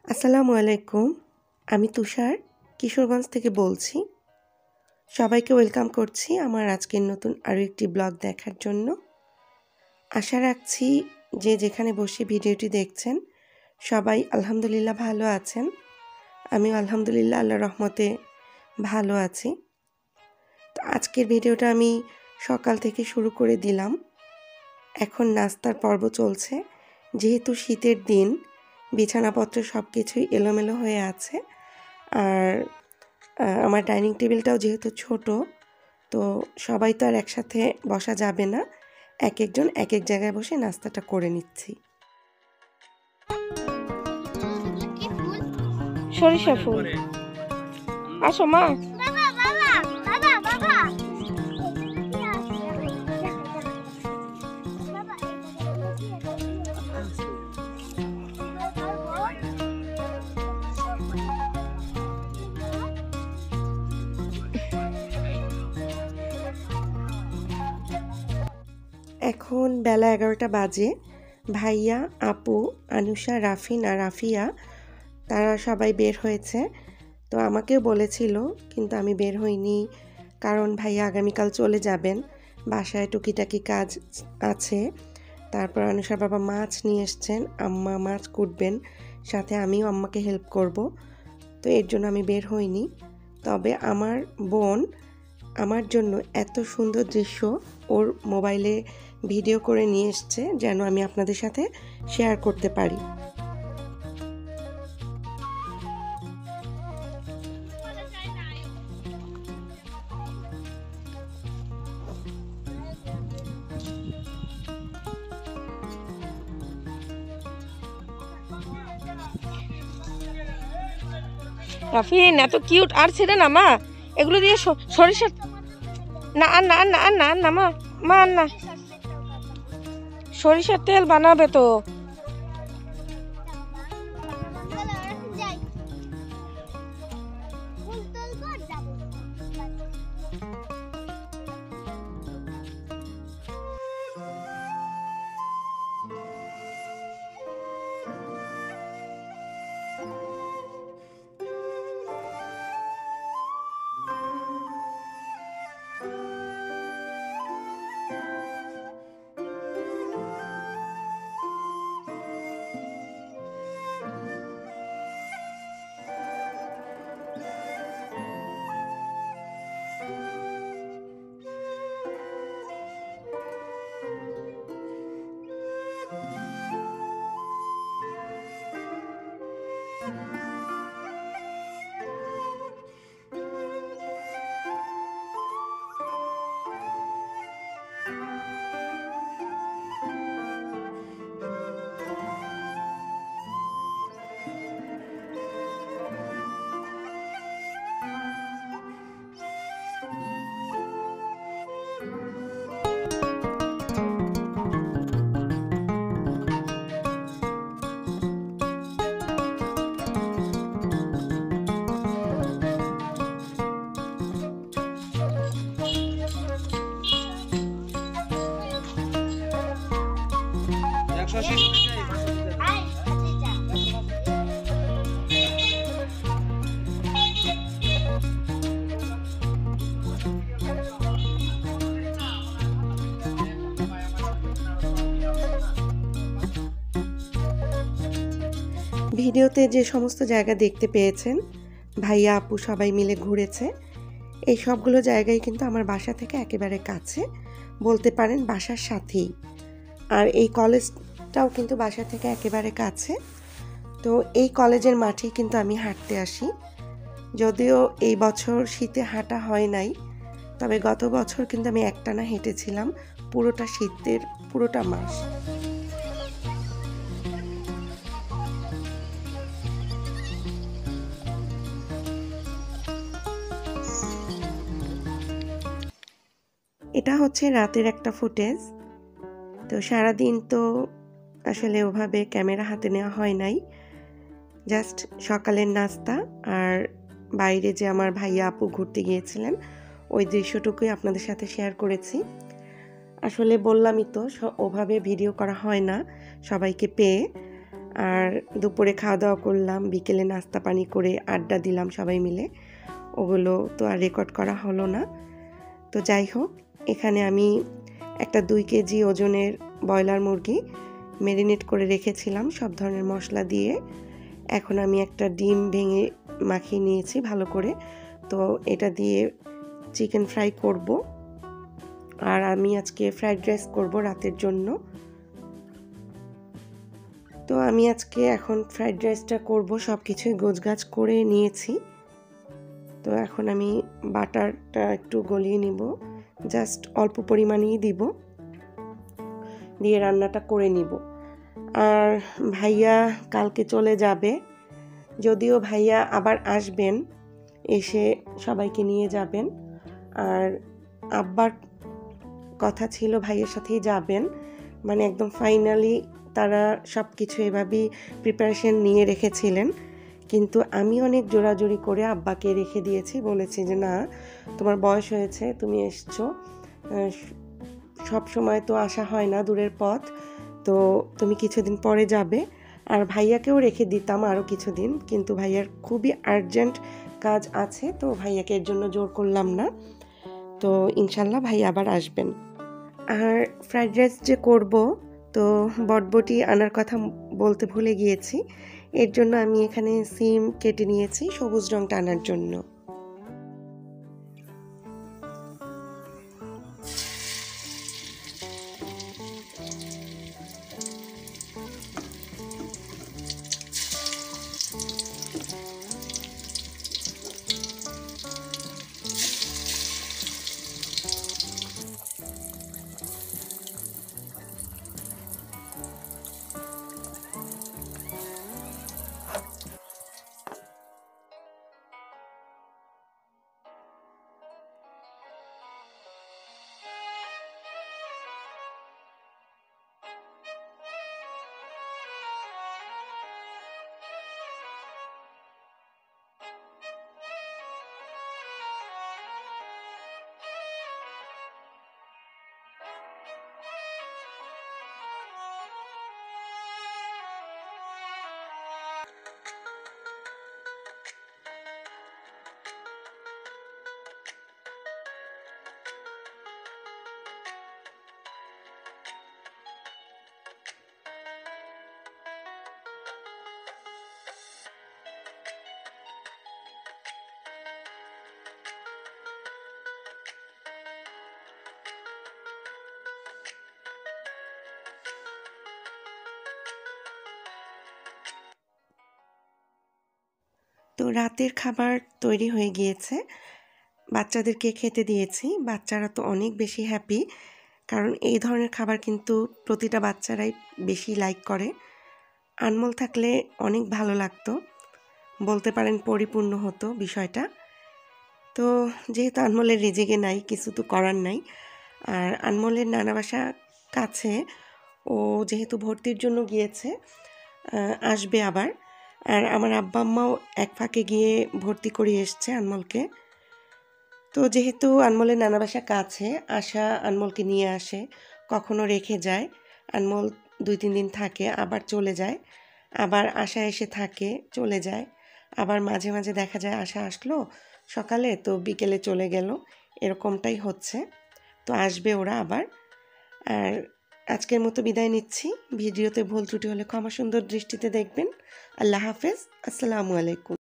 আসসালামু আলাইকুম। আমি তুষার কিশোরগঞ্জ থেকে বলছি। সবাইকে ওয়েলকাম করছি আমার আজকের নতুন আরও একটি ব্লগ দেখার জন্য। আশা রাখছি যে যেখানে বসে ভিডিওটি দেখছেন সবাই আলহামদুলিল্লাহ ভালো আছেন। আমিও আলহামদুলিল্লাহ আল্লাহর রহমতে ভালো আছি। তো আজকের ভিডিওটা আমি সকাল থেকে শুরু করে দিলাম। এখন নাস্তার পর্ব চলছে। যেহেতু শীতের দিন, বিছানাপত্র সব কিছুই এলোমেলো হয়ে আছে। আর আমার ডাইনিং টেবিলটাও যেহেতু ছোট, তো সবাই তো আর একসাথে বসা যাবে না। এক একজন এক এক জায়গায় বসে নাস্তাটা করে নিচ্ছি। সরিষা ফুল, আসো মা। এখন বেলা 11টা বাজে। ভাইয়া, আপু, আনুষা, রাফিন আর রাফিয়া তারা সবাই বের হয়েছে। তো আমাকেও বলেছিল, কিন্তু আমি বের হইনি, কারণ ভাইয়া আগামীকাল চলে যাবেন। বাসায় টুকিটাকি কাজ আছে। তারপর আনুষার বাবা মাছ নিয়ে এসছেন, আম্মা মাছ কুটবেন, সাথে আমিও আম্মাকে হেল্প করব। তো এর জন্য আমি বের হইনি। তবে আমার বোন আমার জন্য এত সুন্দর দৃশ্য ওর মোবাইলে ভিডিও করে নিয়ে এসছে, যেন আমি আপনাদের সাথে শেয়ার করতে পারি। রাফিন এত কিউট, আর ছেড়ে না মা, এগুলো দিয়ে সরিষা না, আর না, আর না, আর না, আর না মা, মা আর না, সরিষার তেল বানাবে তো। ভিডিওতে যে সমস্ত জায়গা দেখতে পেয়েছেন, ভাইয়া আপু সবাই মিলে ঘুরেছে। এই সবগুলো জায়গায় কিন্তু আমার বাসা থেকে একেবারে কাছে, বলতে পারেন বাসার সাথেই। আর এই কলেজটাও কিন্তু বাসা থেকে একেবারে কাছে। তো এই কলেজের মাঠেই কিন্তু আমি হাঁটতে আসি। যদিও এই বছর শীতে হাঁটা হয় নাই, তবে গত বছর কিন্তু আমি একটানা হেঁটেছিলাম পুরোটা শীতের পুরোটা মাস। এটা হচ্ছে রাতের একটা ফুটেজ। তো সারাদিন তো আসলে ওভাবে ক্যামেরা হাতে নেওয়া হয় নাই, জাস্ট সকালের নাস্তা আর বাইরে যে আমার ভাইয়া আপু ঘুরতে গিয়েছিলেন ওই দৃশ্যটুকুই আপনাদের সাথে শেয়ার করেছি। আসলে বললামই তো ওভাবে ভিডিও করা হয় না সবাইকে পেয়ে। আর দুপুরে খাওয়া দাওয়া করলাম, বিকেলে নাস্তা পানি করে আড্ডা দিলাম সবাই মিলে। ওগুলো তো আর রেকর্ড করা হলো না। তো যাই হোক, এখানে আমি একটা 2 কেজি ওজনের ব্রয়লার মুরগি ম্যারিনেট করে রেখেছিলাম সব ধরনের মশলা দিয়ে। এখন আমি একটা ডিম ভেঙে মাখিয়ে নিয়েছি ভালো করে। তো এটা দিয়ে চিকেন ফ্রাই করব। আর আমি আজকে ফ্রাইড রাইস করব রাতের জন্য। তো আমি আজকে এখন ফ্রাইড রাইসটা করব, সব কিছুই গোছগাছ করে নিয়েছি। তো এখন আমি বাটারটা একটু গলিয়ে নিব, জাস্ট অল্প পরিমাণেই দিব, দিয়ে রান্নাটা করে নিব। আর ভাইয়া কালকে চলে যাবে, যদিও ভাইয়া আবার আসবেন, এসে সবাইকে নিয়ে যাবেন। আর আব্বার কথা ছিল ভাইয়ের সাথেই যাবেন, মানে একদম ফাইনালি তারা সব কিছু এভাবেই প্রিপারেশন নিয়ে রেখেছিলেন। কিন্তু আমি অনেক জোরাজুরি করে আব্বাকে রেখে দিয়েছি, বলেছি যে না, তোমার বয়স হয়েছে, তুমি এসছো, সব সময় তো আসা হয় না, দূরের পথ, তো তুমি কিছুদিন পরে যাবে। আর ভাইয়াকেও রেখে দিতাম আরও কিছুদিন, কিন্তু ভাইয়ার খুবই আর্জেন্ট কাজ আছে, তো ভাইয়াকে এর জন্য জোর করলাম না। তো ইনশাল্লাহ ভাইয়া আবার আসবেন। আর ফ্রাইড রাইস যে করব, তো বটবটি আনার কথা বলতে ভুলে গিয়েছি। এর জন্য আমি এখানে সিম কেটে নিয়েছি সবুজ রংটা আনার জন্য। তো রাতের খাবার তৈরি হয়ে গিয়েছে, বাচ্চাদেরকে খেতে দিয়েছি। বাচ্চারা তো অনেক বেশি হ্যাপি, কারণ এই ধরনের খাবার কিন্তু প্রতিটা বাচ্চারাই বেশি লাইক করে। আনমোল থাকলে অনেক ভালো লাগতো, বলতে পারেন পরিপূর্ণ হতো বিষয়টা। তো যেহেতু আনমোলের রিজিকে নাই, কিছু তো করার নাই। আর আনমোলের নানা বাসা কাছে, ও যেহেতু ভর্তির জন্য গিয়েছে, আসবে আবার। আর আমার আব্বা আম্মাও এক ফাঁকে গিয়ে ভর্তি করিয়ে এসছে আনমোলকে। তো যেহেতু আনমোলের নানা বাসা কাছে, আশা আনমোলকে নিয়ে আসে, কখনো রেখে যায়, আনমোল 2-3 দিন থাকে, আবার চলে যায়, আবার আশা এসে থাকে, চলে যায়, আবার মাঝে মাঝে দেখা যায় আশা আসলো সকালে, তো বিকেলে চলে গেল, এরকমটাই হচ্ছে। তো আসবে ওরা আবার। আর আজকের মতো বিদায় নিচ্ছি। ভিডিওতে ভুল ত্রুটি হলে ক্ষমা সুন্দর দৃষ্টিতে দেখবেন। আল্লাহ হাফেজ, আসসালামু আলাইকুম।